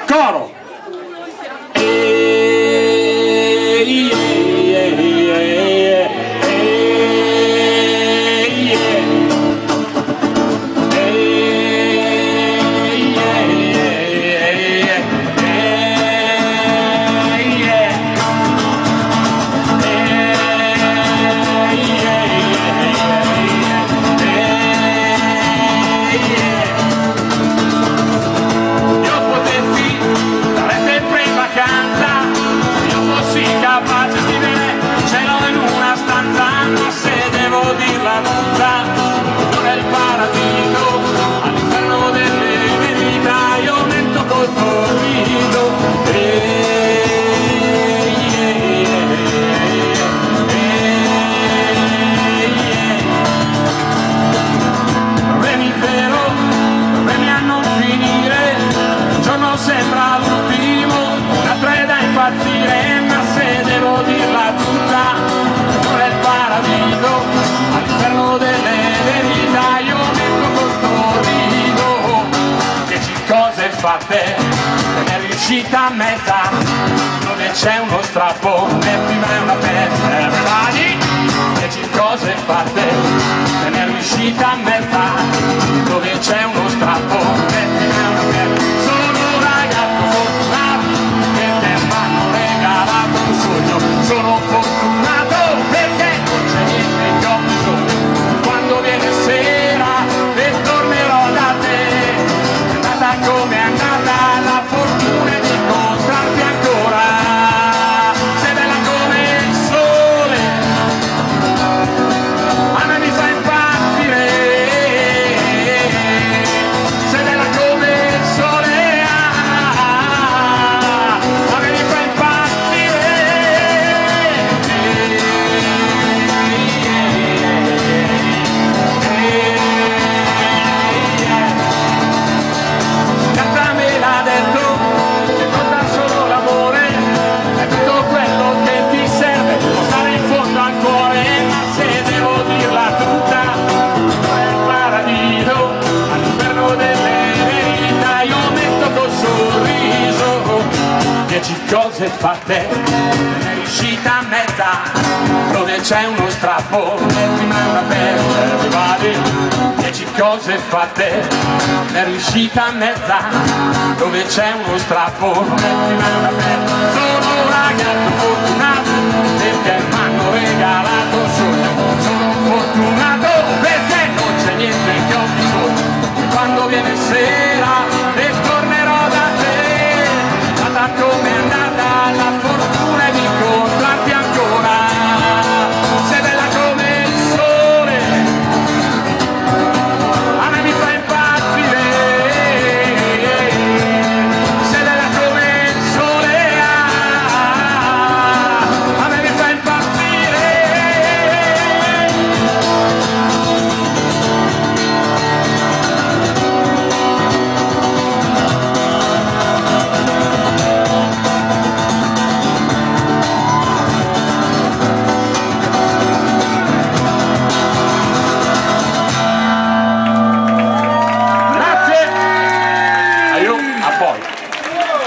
coro. Ma se devo dirla tutta, non è il paradiso, all'inferno delle verità io metto col sorriso. 10 cose fatte, non è riuscita a metà, dove c'è uno strappo, né prima è una pezza, everybody. 10 cose fatte, non è riuscita a metà, dove c'è uno strappo, né prima è una pezza. Sono un ragazzo fortunato, sono fortunato perché non c'è niente che ho bisogno. Quando viene sera e tornerò da te, è andata come è andata la fortuna di incontrarti ancora. Sei bella come il sole, a me mi fa impazzire. Sei bella come il sole, a me mi fa impazzire. Cose fatte, non è riuscita a metà, dove c'è uno strappo, mettimi una perla, everybody. 10 cose fatte, non è riuscita a metà, dove c'è uno strappo, mettimi una perla. Sono un ragazzo fortunato, perché mi hanno regalato un sogno. Sono fortunato perché non c'è niente che ho bisogno. Quando viene sera